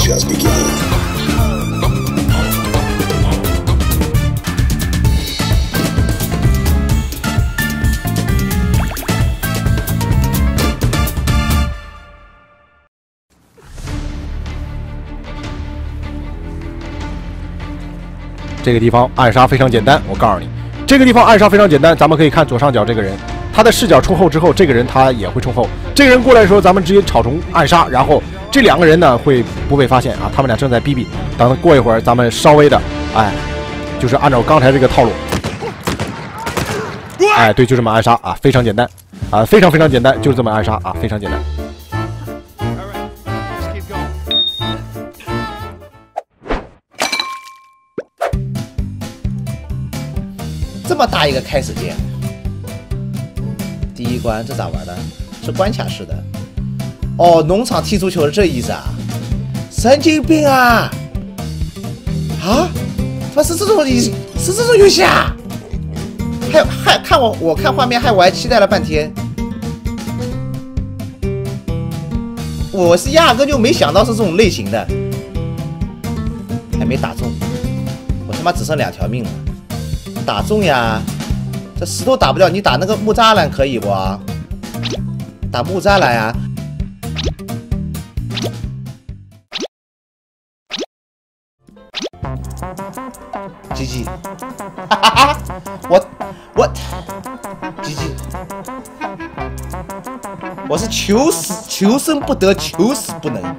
just beginning. 这个地方暗杀非常简单，我告诉你，这个地方暗杀非常简单。咱们可以看左上角这个人，他的视角冲后之后，这个人他也会冲后。这个人过来的时候，咱们直接草丛暗杀，然后这两个人呢会不被发现啊？他们俩正在逼逼，等他过一会儿，咱们稍微的，就是按照刚才这个套路，对，就这么暗杀啊，非常简单啊，非常简单，就是这么暗杀啊，非常简单。 这么大一个开始键，第一关这咋玩的？是关卡式的。哦，农场踢足球是这意思啊？神经病啊！啊？他妈是这种意思？是这种游戏啊？还看我看画面我还期待了半天，我是压根就没想到是这种类型的，还没打中，我他妈只剩2条命了。 打中呀！这石头打不了，你打那个木栅栏可以不？打木栅栏呀！GG， 哈哈哈！我GG， 我是求生不得，求死不能。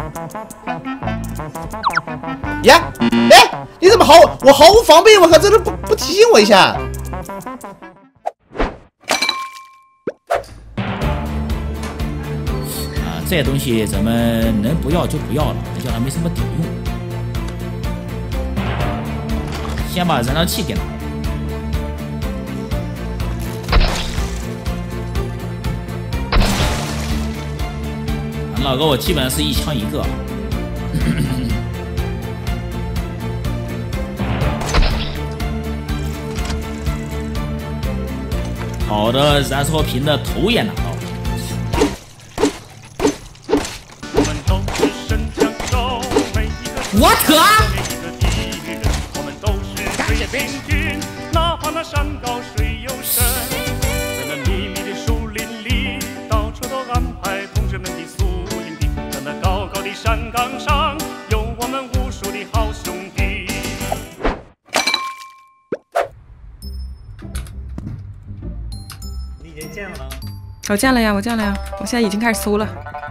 呀，你怎么我毫无防备？我靠，这都不提醒我一下。 这些东西咱们能不要就不要了，这叫它没什么顶用。先把燃烧器给拿了。老哥，我基本上是一枪一个。好的，燃烧瓶的头也拿到了。我可！我们都是世界平均，哪怕那山高水又深，在那密密的树林里，到处都安排同志们的宿营地，在那高高的山岗上，有我们无数的好兄弟。 见了吗？ 我见了呀，我现在已经开始搜了。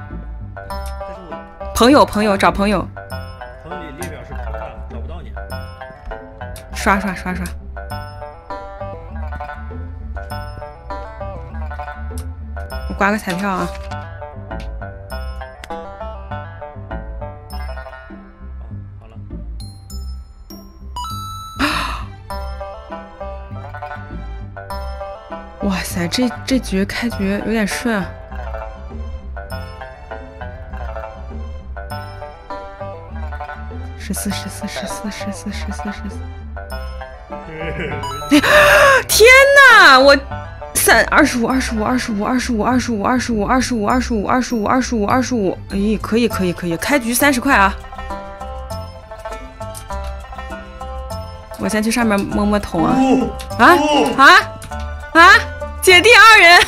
朋友找朋友。 朋友里列表是找不到你。 刷。我刮个彩票啊。 好了。 哇塞，这局开局有点顺啊！14。天哪！我25，哎，可以，开局30块啊！我先去上面摸桶啊！姐弟2人，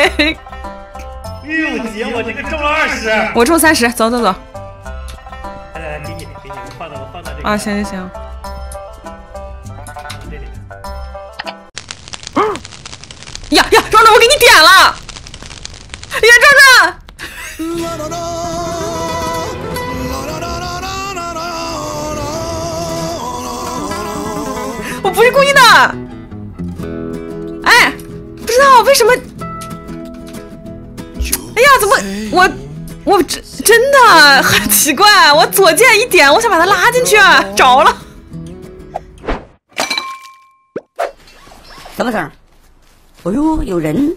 姐，我这个中了20， 我中30，走。 来，给你，我放到这里。 啊，行。 这里。 呀，壮壮，我给你点了！呀，壮壮，我不是故意的。哎。 不知道为什么？哎呀，怎么我真的很奇怪，我左键一点，我想把他拉进去，着了。 什么声？哎呦，有人！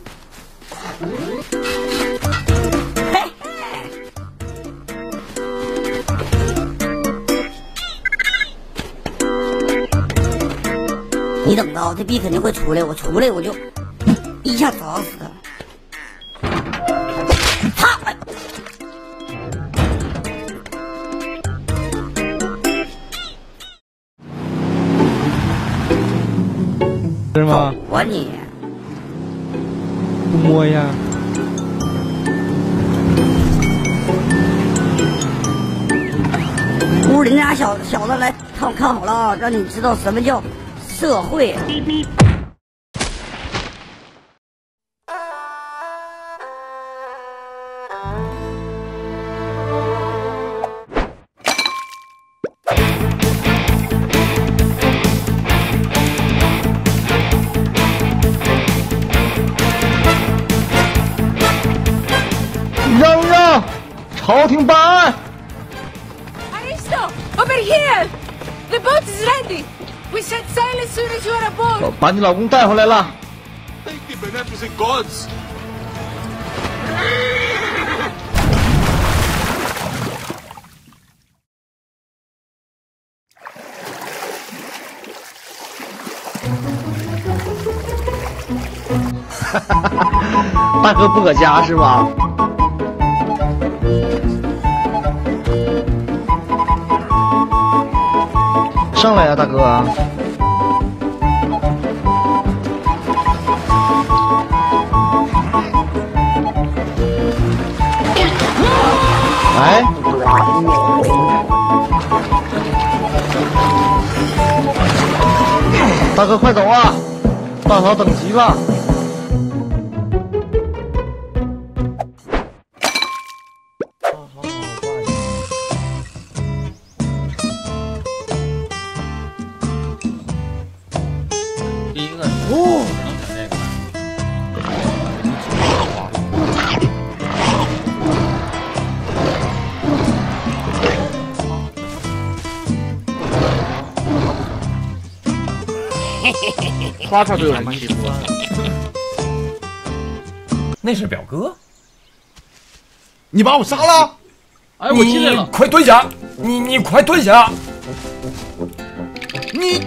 你等着，这逼肯定会出来，我出来我就。 一下砸死他！ 是吗？ 我你不摸呀。 屋里那俩小子来看好了啊，让你知道什么叫社会。 让！朝廷办案！ Aristo, over here! The boat is ready. We set sail as soon as you are aboard. 把你老公带回来了。 Thank the beneficent gods. 大哥不搁家是吧？上来呀，大哥！哎，大哥快走啊！大嫂等急了。 花叉都有人给关。 那是表哥， 你把我杀了！ 哎，我进来了， 快蹲下！你快蹲下！你，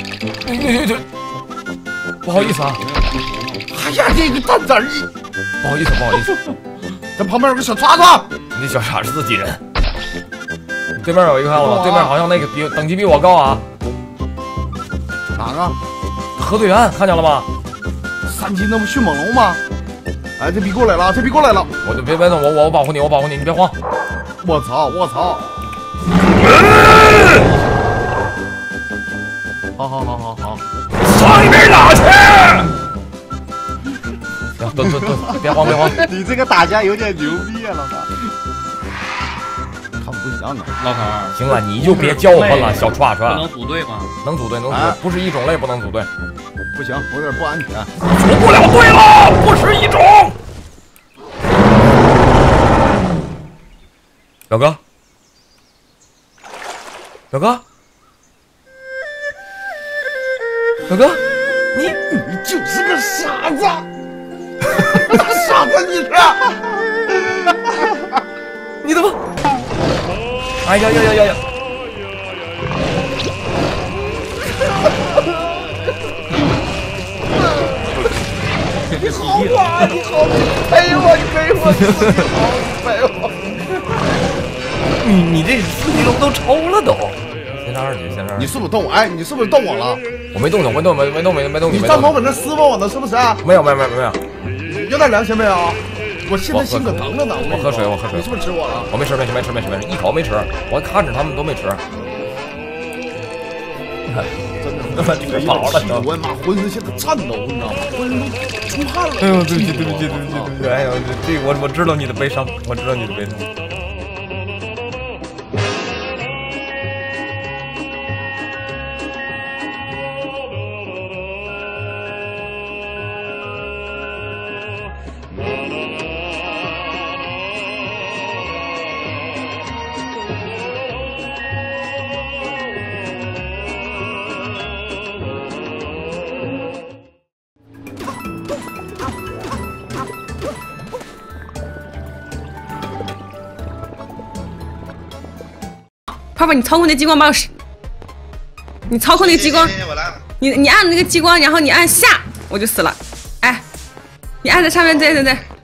不好意思啊！ 哎呀，这个蛋仔你， 不好意思，不好意思， 咱旁边有个小叉子， 你小傻是自己人。对面有一个看了吗？对面好像那个等级比我高啊。 哪个？ 河队员看见了吗 ？3级那不迅猛龙吗？哎，这逼过来了，这逼过来了！ 我就别动，我保护你，我保护你，你别慌！ 我操！我操！好， 上一边打去！行，蹲，别慌！ 你这个打架有点牛逼啊，老大！看不像啊， 老头儿。 行了，你就别叫唤了，小串串。 能组队吗？ 能组队，不是一种类不能组队。 不行，我有点不安全。 组不了队了，不是一种。表哥，你就是个傻子，傻子你是？ 你怎么？哎呀！ 你好啊！你好，陪我，你陪我，你陪我。 你这4级龙都抽了都。先上2级，先上2级。 你是不是动我？哎，你是不是动我了？ 我没动你，没动你。 你站门在那撕吧我呢，是不是？ 没有。 有点良心没有？我现在心可疼着呢。 我喝水。 你是不是吃我了？ 我没吃，一口没吃。我看着他们都没吃。真的，吃饱了都。 我妈浑身现在颤抖，你知道吗？浑身都出汗了。 哎呦，对不起。哎呦，这我知道你的悲伤， 泡泡，你操控那激光把我你操控那个激光，你按那个激光，然后你按下，我就死了。哎，你按在上面，对。